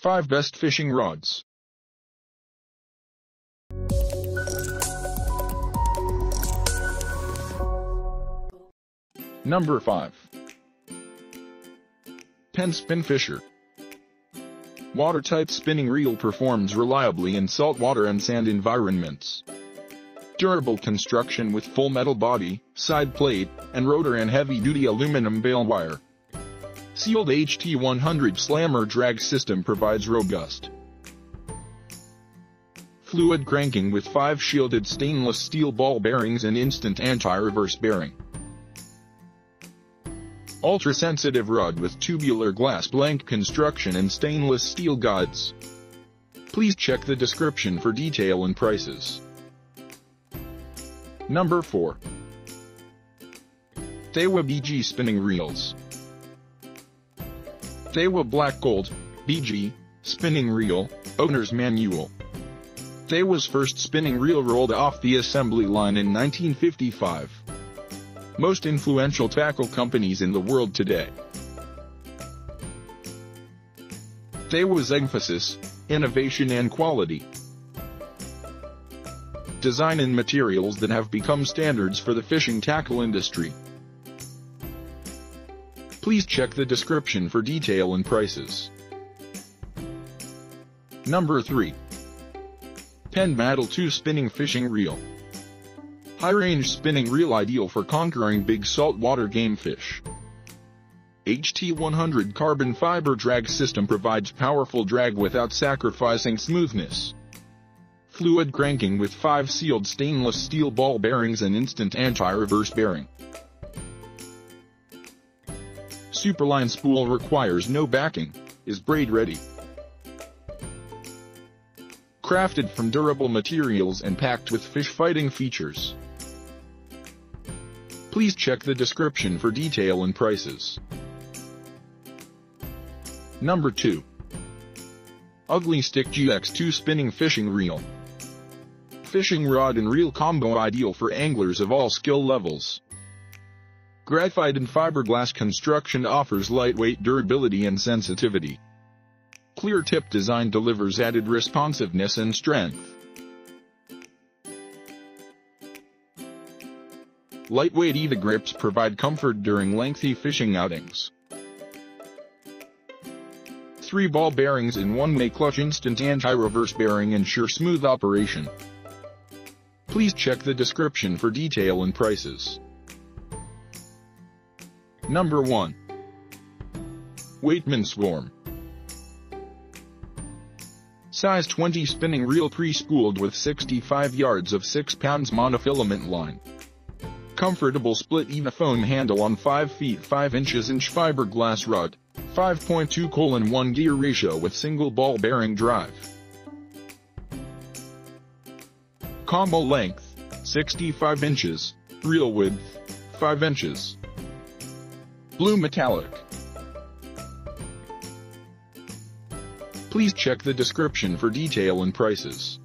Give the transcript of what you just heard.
5 Best Fishing Rods. Number 5. Penn Spin Fisher. Watertight spinning reel performs reliably in saltwater and sand environments. Durable construction with full metal body, side plate, and rotor and heavy-duty aluminum bale wire. Sealed HT100 slammer drag system provides robust fluid cranking with 5 shielded stainless steel ball bearings and instant anti-reverse bearing. Ultra-sensitive rod with tubular glass blank construction and stainless steel guides. Please check the description for detail and prices. Number 4. Daiwa BG Spinning Reels. Daiwa Black Gold, BG, Spinning Reel, Owner's Manual. Daiwa's first spinning reel rolled off the assembly line in 1955. Most influential tackle companies in the world today. Daiwa's emphasis, innovation and quality. Design and materials that have become standards for the fishing tackle industry. Please check the description for detail and prices. Number 3. Penn Battle 2 Spinning Fishing Reel. High-range spinning reel ideal for conquering big saltwater game fish. HT100 carbon fiber drag system provides powerful drag without sacrificing smoothness. Fluid cranking with 5 sealed stainless steel ball bearings and instant anti-reverse bearing. Superline spool requires no backing, is braid ready. Crafted from durable materials and packed with fish fighting features. Please check the description for detail and prices. Number 2. Ugly Stick GX2 Spinning Fishing Reel. Fishing rod and reel combo ideal for anglers of all skill levels. Graphite and fiberglass construction offers lightweight durability and sensitivity. Clear tip design delivers added responsiveness and strength. Lightweight EVA grips provide comfort during lengthy fishing outings. 3 ball bearings in one-way clutch instant anti-reverse bearing ensure smooth operation. Please check the description for detail and prices. Number 1. Waitman Swarm. Size 20 spinning reel pre-spooled with 65 yards of 6 pounds monofilament line. Comfortable split EVA foam handle on 5 feet 5 inches inch fiberglass rod, 5.2:1 gear ratio with single ball bearing drive. Combo length, 65 inches, reel width, 5 inches. Blue metallic. Please check the description for detail and prices.